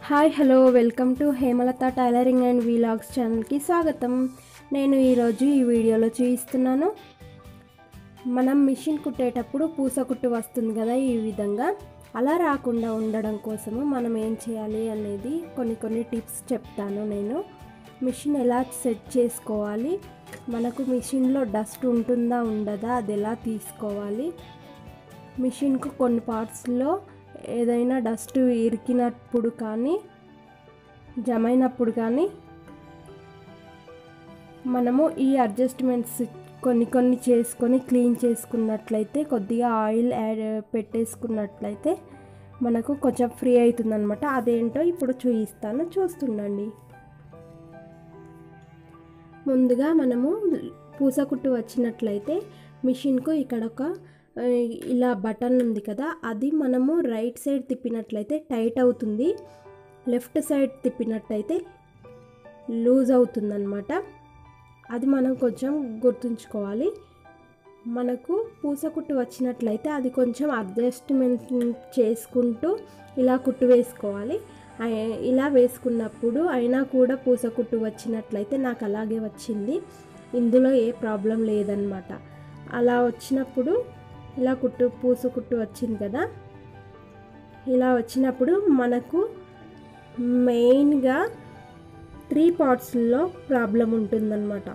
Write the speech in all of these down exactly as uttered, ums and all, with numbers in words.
Hi hello welcome to Hemalatha tailoring and vlogs ఛానల్కి స్వాగతం. నేను ఈరోజు ఈ వీడియోలో చూపిస్తున్నాను. మనం మిషన్ కుట్టేటప్పుడు పూస కుట్టు వస్తుంది కదా, ఈ విధంగా అలా రాకుండా ఉండడం కోసము మనం ఏం చేయాలి అనేది కొన్ని కొన్ని టిప్స్ చెప్తాను. నేను మిషన్ ఎలా సెట్ చేసుకోవాలి, మనకు మిషన్లో డస్ట్ ఉంటుందా ఉండదా, అది ఎలా తీసుకోవాలి, మిషన్కు కొన్ని పార్ట్స్లో ఏదైనా డస్ట్ ఇరికినప్పుడు కానీ జమైనప్పుడు కానీ మనము ఈ అడ్జస్ట్మెంట్స్ కొన్ని కొన్ని చేసుకొని క్లీన్ చేసుకున్నట్లయితే, కొద్దిగా ఆయిల్ యాడ్ పెట్టేసుకున్నట్లయితే మనకు కొంచెం ఫ్రీ అవుతుందన్నమాట. అదేంటో ఇప్పుడు చూపిస్తాను, చూస్తుండండి. ముందుగా మనము పూస కుట్టు వచ్చినట్లయితే మిషన్కు ఇక్కడ ఒక ఇలా బటన్ ఉంది కదా, అది మనము రైట్ సైడ్ తిప్పినట్లయితే టైట్ అవుతుంది, లెఫ్ట్ సైడ్ తిప్పినట్లయితే లూజ్ అవుతుందన్నమాట. అది మనం కొంచెం గుర్తుంచుకోవాలి. మనకు పూస కుట్టు వచ్చినట్లయితే అది కొంచెం అడ్జస్ట్మెంట్ చేసుకుంటూ ఇలా కుట్టు వేసుకోవాలి. ఇలా వేసుకున్నప్పుడు అయినా కూడా పూస కుట్టు వచ్చినట్లయితే నాకు అలాగే వచ్చింది, ఇందులో ఏ ప్రాబ్లం లేదన్నమాట. అలా వచ్చినప్పుడు ఇలా కుట్టు పూస కుట్టు వచ్చింది కదా, ఇలా వచ్చినప్పుడు మనకు మెయిన్గా త్రీ పార్ట్స్లో ప్రాబ్లం ఉంటుందన్నమాట.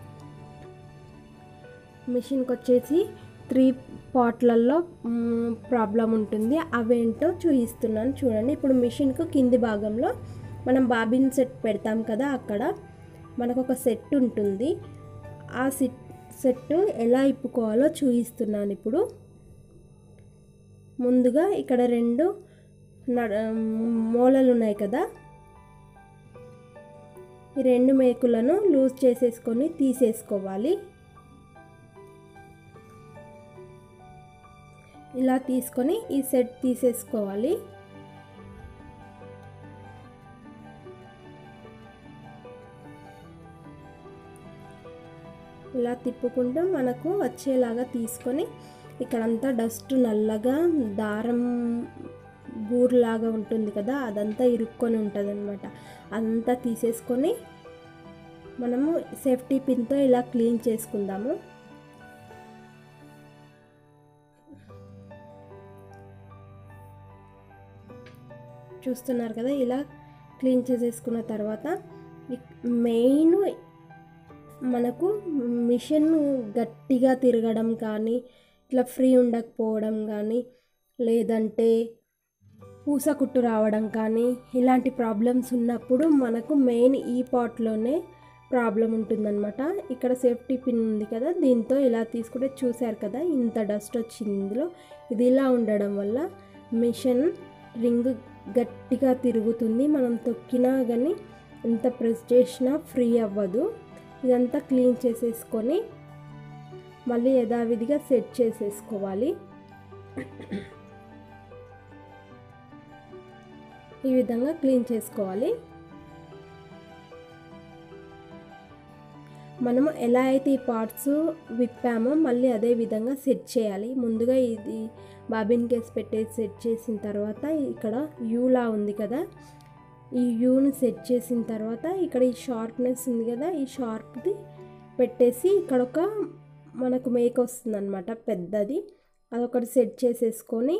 మిషన్కి వచ్చేసి త్రీ పార్ట్లలో ప్రాబ్లం ఉంటుంది. అవేంటో చూపిస్తున్నాను చూడండి. ఇప్పుడు మిషన్కు కింది భాగంలో మనం బాబిన్ సెట్ పెడతాం కదా, అక్కడ మనకు ఒక సెట్ ఉంటుంది. ఆ సెట్ సెట్ ఎలా ఇప్పుకోవాలో చూపిస్తున్నాను. ఇప్పుడు ముందుగా ఇక్కడ రెండు మూలలు ఉన్నాయి కదా, ఈ రెండు మేకులను లూజ్ చేసేసుకొని తీసేసుకోవాలి. ఇలా తీసుకొని ఈ సెట్ తీసేసుకోవాలి. ఇలా తిప్పుకుంటూ మనకు వచ్చేలాగా తీసుకొని, ఇక్కడంతా డస్ట్ నల్లగా దారం బూర్లాగా ఉంటుంది కదా, అదంతా ఇరుక్కొని ఉంటుంది అనమాట. అదంతా తీసేసుకొని మనము సేఫ్టీ పిన్తో ఇలా క్లీన్ చేసుకుందాము. చూస్తున్నారు కదా, ఇలా క్లీన్ చేసేసుకున్న తర్వాత మెయిన్ మనకు మిషన్ గట్టిగా తిరగడం కానీ, ఇట్లా ఫ్రీ ఉండకపోవడం కానీ, లేదంటే పూస కుట్టు రావడం కానీ, ఇలాంటి ప్రాబ్లమ్స్ ఉన్నప్పుడు మనకు మెయిన్ ఈ పార్ట్లోనే ప్రాబ్లం ఉంటుందన్నమాట. ఇక్కడ సేఫ్టీ పిన్ ఉంది కదా, దీంతో ఇలా తీసుకుంటే చూశారు కదా ఇంత డస్ట్ వచ్చింది ఇందులో. ఇది ఇలా ఉండడం వల్ల మిషన్ రింగ్ గట్టిగా తిరుగుతుంది, మనం తొక్కినా కానీ ఎంత ప్రెస్ చేసినా ఫ్రీ అవ్వదు. ఇదంతా క్లీన్ చేసేసుకొని మళ్ళీ యథావిధిగా సెట్ చేసేసుకోవాలి. ఈ విధంగా క్లీన్ చేసుకోవాలి. మనము ఎలా అయితే ఈ పార్ట్స్ విప్పామో మళ్ళీ అదే విధంగా సెట్ చేయాలి. ముందుగా ఇది బాబిన్ కేస్ పెట్టేసి సెట్ చేసిన తర్వాత ఇక్కడ యూలా ఉంది కదా, ఈ యూని సెట్ చేసిన తర్వాత ఇక్కడ ఈ షార్ప్నెస్ ఉంది కదా, ఈ షార్ప్ది పెట్టేసి ఇక్కడ ఒక మనకు మేక్ వస్తుంది అనమాట పెద్దది, అదొకటి సెట్ చేసేసుకొని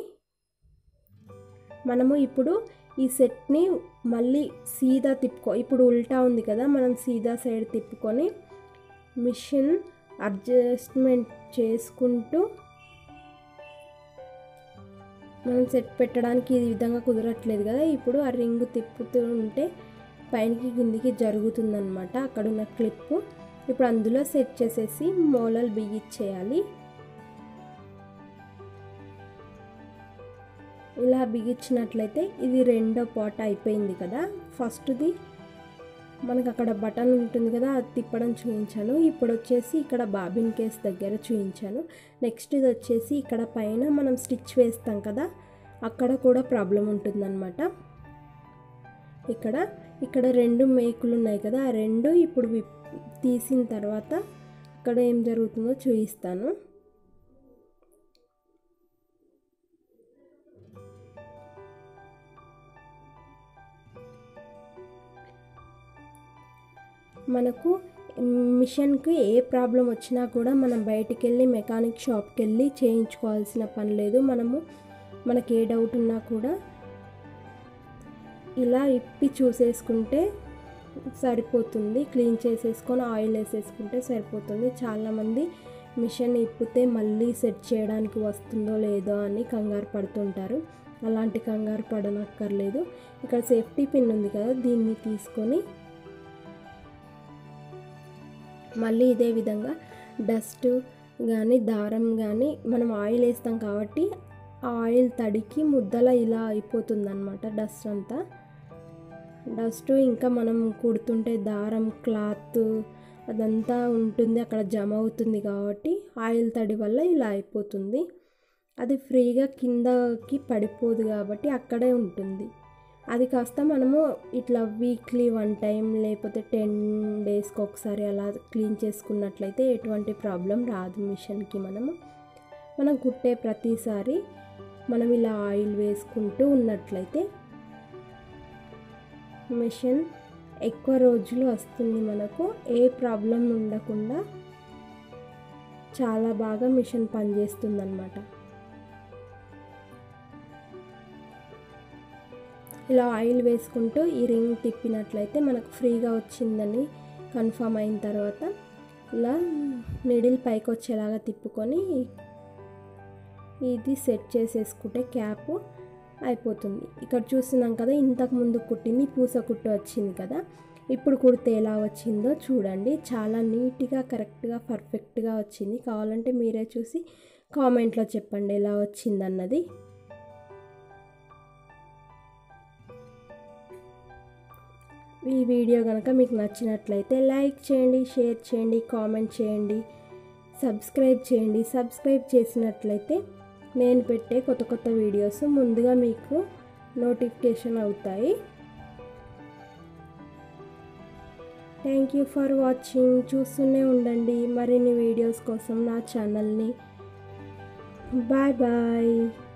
మనము ఇప్పుడు ఈ సెట్ని మళ్ళీ సీదా తిప్పుకో, ఇప్పుడు ఉల్టా ఉంది కదా, మనం సీదా సైడ్ తిప్పుకొని మిషన్ అడ్జస్ట్మెంట్ చేసుకుంటూ మనం సెట్ పెట్టడానికి ఈ విధంగా కుదరట్లేదు కదా, ఇప్పుడు ఆ రింగ్ తిప్పుతూ ఉంటే పైనకి కిందికి జరుగుతుందన్నమాట అక్కడున్న క్లిప్పు. ఇప్పుడు అందులో సెట్ చేసేసి మూలలు బిగించేయాలి. ఇలా బిగించినట్లయితే ఇది రెండో పార్ట్ అయిపోయింది కదా. ఫస్ట్ది మనకు అక్కడ బటన్ ఉంటుంది కదా, అది తిప్పడం చూపించాను. ఇప్పుడు వచ్చేసి ఇక్కడ బాబిన్ కేస్ దగ్గర చూపించాను. నెక్స్ట్ ఇది వచ్చేసి ఇక్కడ పైన మనం స్టిచ్ వేస్తాం కదా, అక్కడ కూడా ప్రాబ్లం ఉంటుందన్నమాట. ఇక్కడ ఇక్కడ రెండు మేకులు ఉన్నాయి కదా, ఆ రెండు ఇప్పుడు తీసిన తర్వాత ఇక్కడ ఏం జరుగుతుందో చూపిస్తాను. మనకు మిషన్కి ఏ ప్రాబ్లం వచ్చినా కూడా మనం బయటికి వెళ్ళి మెకానిక్ షాప్కి వెళ్ళి చేయించుకోవాల్సిన పని లేదు. మనము మనకి ఏ డౌట్ ఉన్నా కూడా ఇలా ఇప్పి చూసేసుకుంటే సరిపోతుంది. క్లీన్ చేసేసుకొని ఆయిల్ వేసేసుకుంటే సరిపోతుంది. చాలామంది మిషన్ ఇప్పితే మళ్ళీ సెట్ చేయడానికి వస్తుందో లేదో అని కంగారు పడుతుంటారు. అలాంటి కంగారు పడనక్కర్లేదు. ఇక్కడ సేఫ్టీ పిన్ ఉంది కదా, దీన్ని తీసుకొని మళ్ళీ ఇదే విధంగా డస్ట్ కానీ దారం కానీ మనం ఆయిల్ వేస్తాం కాబట్టి ఆయిల్ తడికి ముద్దల ఇలా అయిపోతుందన్నమాట డస్ట్ అంతా. డస్ట్ ఇంకా మనం కుడుతుంటే దారం క్లాత్ అదంతా ఉంటుంది, అక్కడ జమ అవుతుంది కాబట్టి ఆయిల్ తడి వల్ల ఇలా అయిపోతుంది. అది ఫ్రీగా కిందకి పడిపోదు కాబట్టి అక్కడే ఉంటుంది. అది కాస్త మనము ఇట్లా వీక్లీ వన్ టైం లేకపోతే టెన్ డేస్కి ఒకసారి అలా క్లీన్ చేసుకున్నట్లయితే ఎటువంటి ప్రాబ్లం రాదు మిషన్కి. మనము మనం కుట్టే ప్రతిసారి మనం ఇలా ఆయిల్ వేసుకుంటూ ఉన్నట్లయితే మిషన్ ఎక్కువ రోజులు వస్తుంది. మనకు ఏ ప్రాబ్లం ఉండకుండా చాలా బాగా మిషన్ పనిచేస్తుంది అన్నమాట. ఇలా ఆయిల్ వేసుకుంటూ ఈ రింగ్ తిప్పినట్లయితే మనకు ఫ్రీగా వచ్చిందని కన్ఫర్మ్ అయిన తర్వాత ఇలా నీడిల్ పైకి వచ్చేలాగా తిప్పుకొని ఇది సెట్ చేసేసుకుంటే క్యాప్ అయిపోతుంది. ఇక్కడ చూస్తున్నాం కదా, ఇంతకు ముందు కుట్టింది పూస కుట్టు వచ్చింది కదా, ఇప్పుడు కుడితే ఎలా వచ్చిందో చూడండి. చాలా నీట్గా కరెక్ట్గా పర్ఫెక్ట్గా వచ్చింది. కావాలంటే మీరే చూసి కామెంట్లో చెప్పండి ఎలా వచ్చిందన్నది. ఈ వీడియో కనుక మీకు నచ్చినట్లయితే లైక్ చేయండి, షేర్ చేయండి, కామెంట్ చేయండి, సబ్స్క్రైబ్ చేయండి. సబ్స్క్రైబ్ చేసినట్లయితే నేను పెట్టే కొత్త కొత్త వీడియోస్ ముందుగా మీకు నోటిఫికేషన్ అవుతాయి. Thank you for watching. చూస్తూనే ఉండండి మరిన్ని వీడియోస్ కోసం నా ఛానల్ని. Bye bye.